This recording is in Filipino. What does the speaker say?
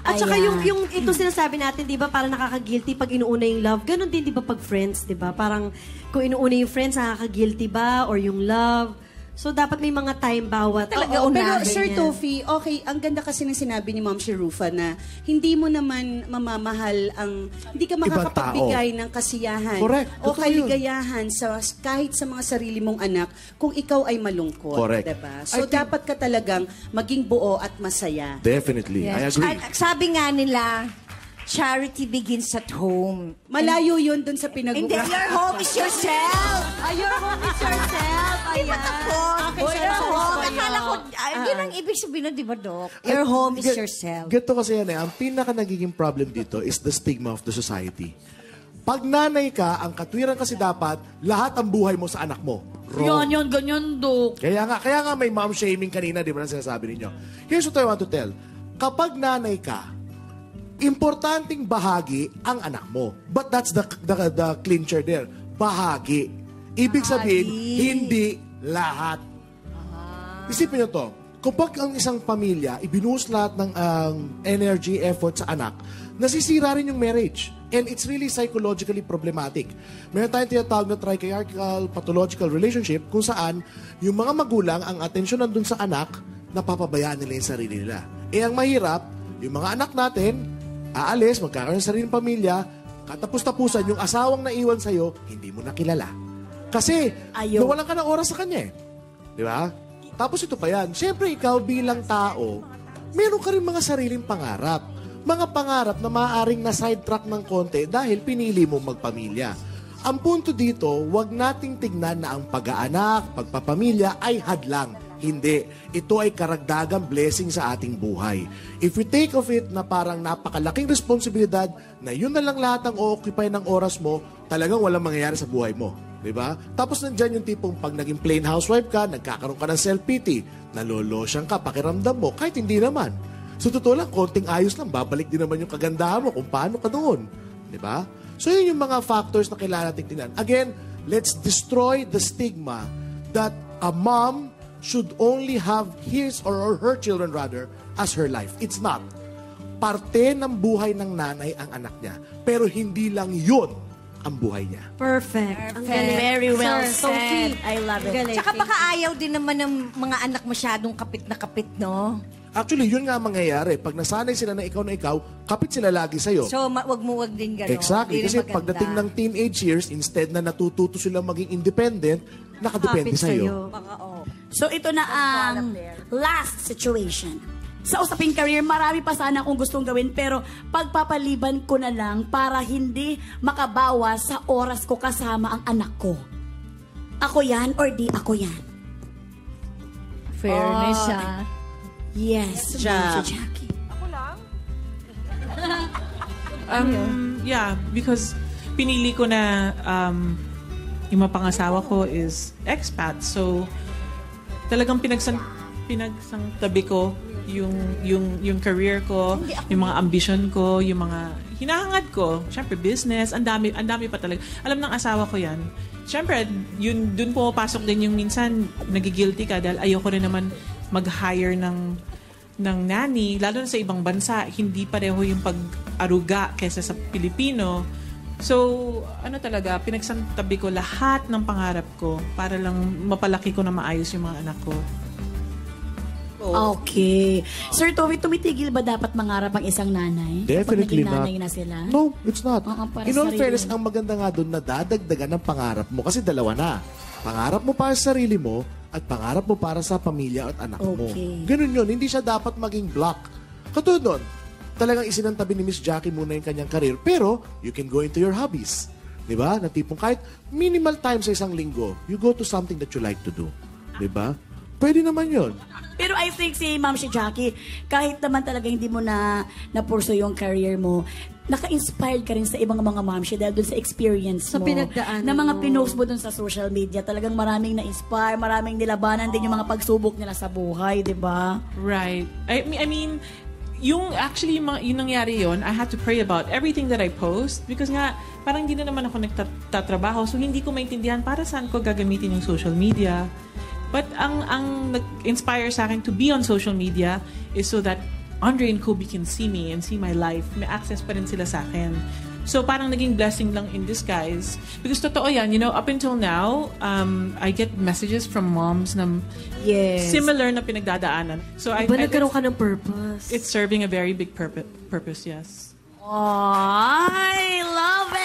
At saka yung ito sinasabi natin, di ba, parang nakaka-guilty pag inuuna yung love. Ganon din, di ba, pag friends, di ba? Parang kung inuuna yung friends, nakaka-guilty ba? Or yung love. So, dapat may mga time bawat. Talaga, pero Sir Tofi, okay, ang ganda kasi ng sinabi ni Ma'am Rufa na hindi mo naman mamamahal hindi ka makakapagbigay ng kasiyahan o kaligayahan kahit sa mga sarili mong anak kung ikaw ay malungkot. Correct. Diba? So, dapat ka talagang maging buo at masaya. Definitely. Yes. I agree. Sabi nga nila, charity begins at home. Malayo yun dun sa Hindi, pinag-usapan. your home is yourself. Your home is yourself. Diba ako? Your home. Akala ko, yun ang ibig sabihin, di ba, Doc? Your home is yourself. Ganito kasi yan ang pinaka nagiging problem dito is the stigma of the society. Pag nanay ka, ang katwiran kasi dapat, lahat ang buhay mo sa anak mo. Wrong. Yan, ganyan, Dok. Kaya nga may mom shaming kanina, di ba na sinasabi ninyo? Here's what I want to tell. Kapag nanay ka, importanteng bahagi ang anak mo. But that's the clincher there. Bahagi. Ibig sabihin, hindi lahat. Isipin nyo to. Kapag ang isang pamilya, ibinuhos lahat ng energy, effort sa anak, nasisira rin yung marriage. And it's really psychologically problematic. Meron tayong tinatawag na triarchal pathological relationship kung saan yung mga magulang, ang atensyon nandun sa anak, napapabayaan nila yung sarili nila. Ang mahirap, yung mga anak natin, aalis, magkakaroon ng sariling pamilya, katapos-tapusan, yung asawang naiwan sa'yo, hindi mo nakilala. Kasi, nawalan ka ng oras sa kanya eh. Di ba? Tapos ito pa yan. Siyempre, ikaw bilang tao, meron ka rin mga sariling pangarap. Mga pangarap na maaaring na-sidetrack ng konti dahil pinili mo magpamilya. Ang punto dito, wag nating tignan na ang pag-aanak, pagpapamilya ay hadlang. Hindi. Ito ay karagdagang blessing sa ating buhay. If we take of it na parang napakalaking responsibilidad na yun na lang lahat ang o-occupy ng oras mo, talagang walang mangyayari sa buhay mo. Diba? Tapos nandyan yung tipong pag naging plain housewife ka, nagkakaroon ka ng self-pity, nalolosyang ka, pakiramdam mo, kahit hindi naman. So totoo lang, konting ayos lang, babalik din naman yung kagandahan mo kung paano ka doon. Diba? So yun yung mga factors na kailangan natin tingnan. Again, let's destroy the stigma that a mom should only have his or her children rather as her life. It's not. Parte ng buhay ng nanay ang anak niya. Pero hindi lang yun ang buhay niya. Perfect. Very well Sir, said. I love it. Galing. Tsaka baka ayaw din naman ng mga anak masyadong kapit na kapit, no? Actually, yun nga ang mangyayari. Pag nasanay sila na ikaw, kapit sila lagi sa'yo. So, wag din gano'n. Exactly. Kasi pagdating ng teenage years, instead na natututo silang maging independent, nakadepende sa'yo. So, ito na ang last situation. Sa usaping career, marami pa sana akong gustong gawin, pero pagpapaliban ko na lang para hindi makabawas sa oras ko kasama ang anak ko. Ako yan or di ako yan? Fairness, siya. Yes, Jackie. Yeah, because pinili ko na yung mapangasawa ko is expat. So, talagang pinagsangtabi ko yung career ko, yung mga ambition ko, yung mga hinahangad ko. Siyempre, business, ang dami pa talaga. Alam ng asawa ko yan. Siyempre, dun pumapasok din yung minsan nagigilty ka dahil ayoko rin naman mag-hire ng nanny, lalo na sa ibang bansa, hindi pareho yung pag-aruga kaysa sa Pilipino. So, talaga, pinagsantabi ko lahat ng pangarap ko para lang mapalaki ko na maayos yung mga anak ko. Okay. Sir Toby, tumitigil ba dapat mangarap ang isang nanay? Definitely not. Nanay not. na sila? No, it's not. In all fairness, sarili. ang maganda nga doon na dadagdagan ng pangarap mo kasi dalawa na. Pangarap mo para sa sarili mo at pangarap mo para sa pamilya at anak mo. Ganun yun. Hindi siya dapat maging block. Katulad nun, talagang isinantabi ni Miss Jackie muna yung kanyang career, pero you can go into your hobbies. Diba? Na tipong kahit minimal time sa isang linggo, you go to something that you like to do. Diba? Pwede naman yun. Pero I think si Ma'am si Jackie, kahit naman talaga hindi mo na-pursue yung career mo, naka-inspired ka rin sa ibang mga Momshi dahil dun sa experience mo. Sa pinagdaanan na mga mo. pinost mo dun sa social media. Talagang maraming na-inspire, maraming nilabanan din yung mga pagsubok nila sa buhay, di ba? Right. I mean, yung nangyari yon, I had to pray about everything that I post because nga, parang hindi na naman ako nagtatrabaho, so hindi ko maintindihan para saan ko gagamitin yung social media. But ang nag-inspire sa akin to be on social media is so that Andre and Kobe can see me and see my life. May access pa rin sila sa akin. So parang naging blessing lang in disguise. Because totoo yan, up until now, I get messages from moms na similar na pinagdadaanan. So nagkaroon ka ng purpose? It's serving a very big purpose, yes. Oh, I love it!